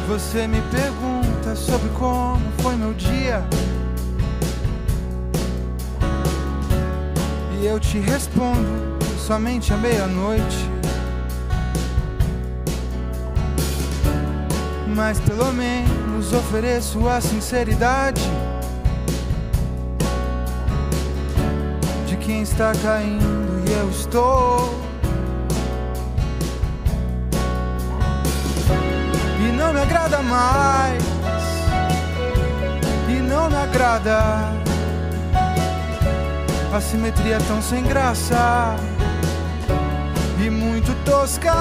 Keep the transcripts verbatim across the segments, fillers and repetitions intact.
Você me pergunta sobre como foi meu dia, e eu te respondo somente à meia-noite. Mas pelo menos ofereço a sinceridade de quem está caindo e eu estou. E não me agrada mais, e não me agrada a simetria tão sem graça e muito tosca.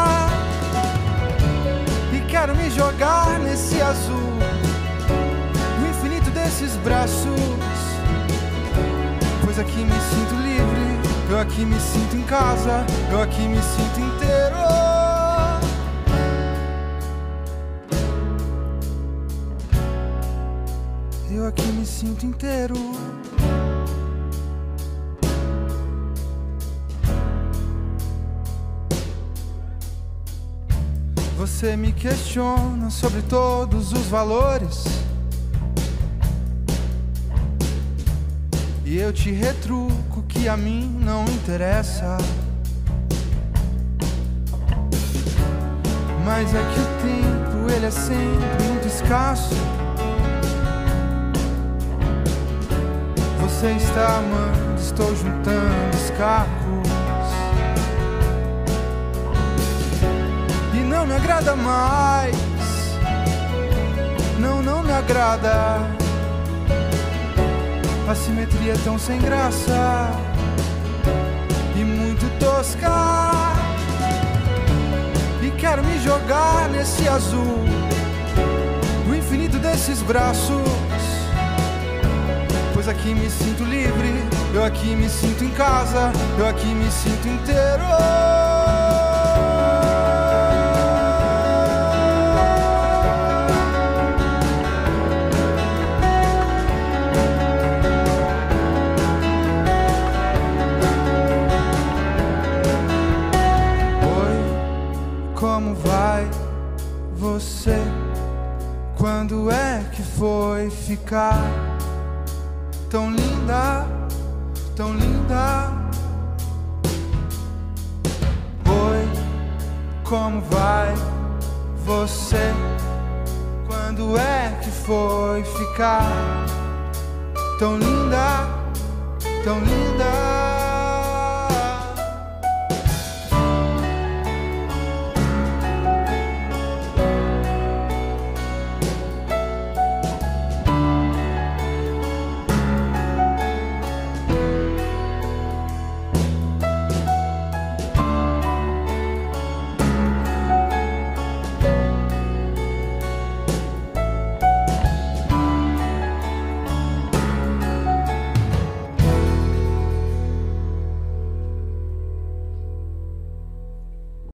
E quero me jogar nesse azul, no infinito desses braços, pois aqui me sinto livre, eu aqui me sinto em casa, eu aqui me sinto inteiro. Eu aqui me sinto inteiro. Você me questiona sobre todos os valores, e eu te retruco que a mim não interessa. Mas é que o tempo, ele é sempre muito escasso. Você está amando, estou juntando os cacos. E não me agrada mais, não, não me agrada a simetria é tão sem graça e muito tosca. E quero me jogar nesse azul, no infinito desses braços, pois aqui me sinto livre, eu aqui me sinto em casa, eu aqui me sinto inteiro. Como vai você? Quando é que foi ficar tão linda, tão linda? Oi, como vai você? Quando é que foi ficar tão linda, tão linda?